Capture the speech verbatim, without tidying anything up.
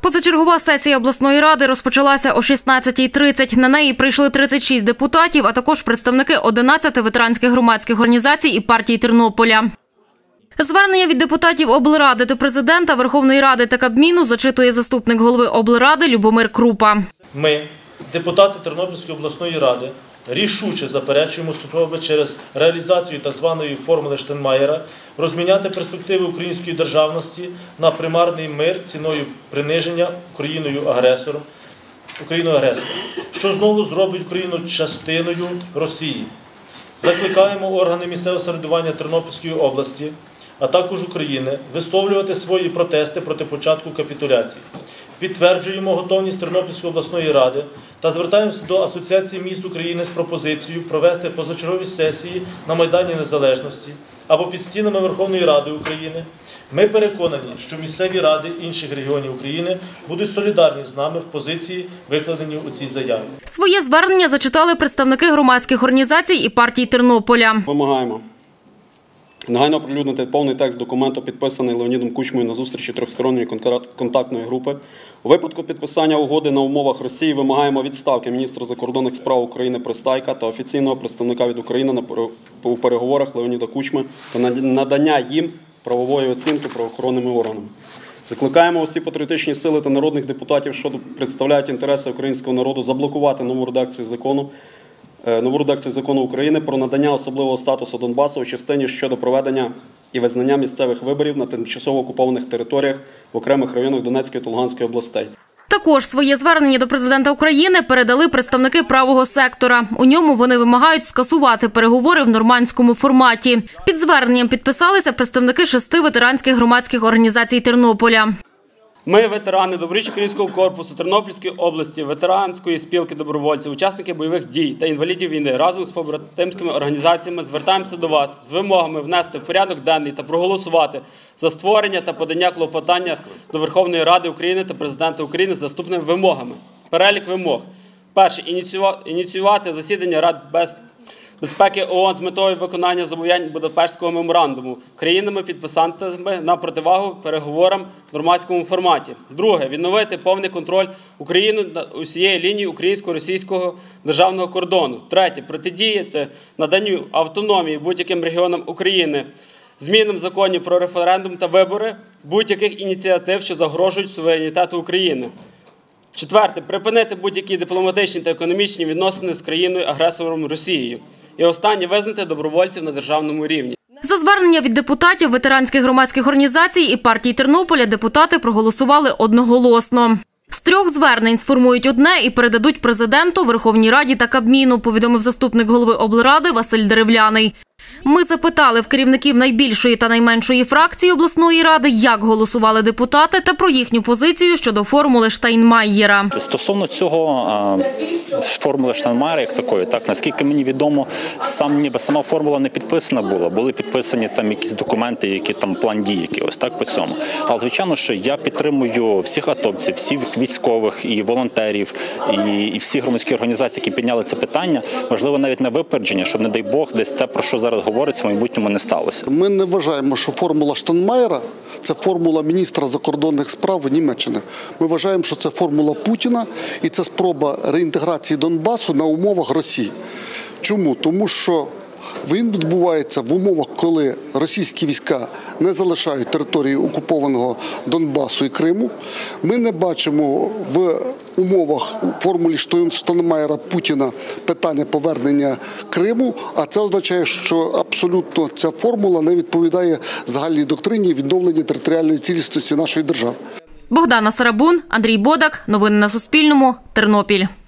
Позачергова сесія обласної ради розпочалася о шістнадцятій тридцять. На неї прийшли тридцять шість депутатів, а також представники одинадцяти ветеранських громадських організацій і партій Тернополя. Звернення від депутатів облради до президента, Верховної Ради та Кабміну зачитує заступник голови облради Любомир Крупа. Ми, депутати Тернопільської обласної ради, рішуче заперечуємо спроби через реалізацію так званої формули Штайнмаєра розміняти перспективи української державності на примарний мир ціною приниження Україною-агресором, Україною-агресором, що знову зробить Україну частиною Росії. Закликаємо органи місцевого самоврядування Тернопільської області, а також України, висловлювати свої протести проти початку капітуляції. Підтверджуємо готовність Тернопільської обласної ради та звертаємося до Асоціації міст України з пропозицією провести позачергові сесії на Майдані Незалежності або під стінами Верховної Ради України. Ми переконані, що місцеві ради інших регіонів України будуть солідарні з нами в позиції, викладеній у цій заяві. Своє звернення зачитали представники громадських організацій і партій Тернополя. Вимагаємо негайно оприлюднити повний текст документу, підписаний Леонідом Кучмою на зустрічі трьохсторонньої контактної групи. У випадку підписання угоди на умовах Росії вимагаємо відставки міністра закордонних справ України Пристайка та офіційного представника від України у переговорах Леоніда Кучми та надання їм правової оцінки правоохоронними органами. Закликаємо усі патріотичні сили та народних депутатів, що представляють інтереси українського народу, заблокувати нову редакцію закону, нову редакцію закону України про надання особливого статусу Донбасу у частині щодо проведення і визнання місцевих виборів на тимчасово окупованих територіях в окремих районах Донецької та Луганської областей. Також своє звернення до президента України передали представники правого сектора. У ньому вони вимагають скасувати переговори в нормандському форматі. Під зверненням підписалися представники шести ветеранських громадських організацій Тернополя. Ми, ветерани Добровольчого українського корпусу Тернопільської області, ветеранської спілки добровольців, учасники бойових дій та інвалідів війни, разом з побратимськими організаціями звертаємося до вас з вимогами внести в порядок денний та проголосувати за створення та подання клопотання до Верховної Ради України та Президента України з наступними вимогами. Перелік вимог. Перше. Ініціювати засідання Ради без... безпеки ООН з метою виконання зобов'язань Будапештського меморандуму країнами-підписантами на противагу переговорам в нормандському форматі. Друге. Відновити повний контроль України над усією лінією українсько-російського державного кордону. Третє. Протидіяти наданню автономії будь-яким регіонам України, змінам законів про референдум та вибори, будь-яких ініціатив, що загрожують суверенітету України. Четверте. Припинити будь-які дипломатичні та економічні відносини з країною-агресором Росією. І останнє – визнати добровольців на державному рівні. За звернення від депутатів ветеранських громадських організацій і партій Тернополя депутати проголосували одноголосно. З трьох звернень сформують одне і передадуть президенту, Верховній Раді та Кабміну, повідомив заступник голови облради Василь Деревляний. Ми запитали в керівників найбільшої та найменшої фракції обласної ради, як голосували депутати та про їхню позицію щодо формули Штайнмаєра. Стосовно цього формули Штайнмаєра як такої, так наскільки мені відомо, сам ніби сама формула не підписана була, були підписані там якісь документи, які там план дій, якийсь так по цьому. Але звичайно, що я підтримую всіх атовців, всіх військових і волонтерів і, і всі громадські організації, які підняли це питання, можливо, навіть на випередження, щоб не дай Бог десь те, про що зараз говориться, в майбутньому не сталося. Ми не вважаємо, що формула Штайнмаєра – це формула міністра закордонних справ Німеччини. Ми вважаємо, що це формула Путіна і це спроба реінтеграції Донбасу на умовах Росії. Чому? Тому що він відбувається в умовах, коли російські війська не залишають території окупованого Донбасу і Криму. Ми не бачимо в умовах формулі Штайнмаєра Путіна питання повернення Криму, а це означає, що абсолютно ця формула не відповідає загальній доктрині відновлення територіальної цілісності нашої держави. Богдана Сарабун, Андрій Бодак. Новини на Суспільному. Тернопіль.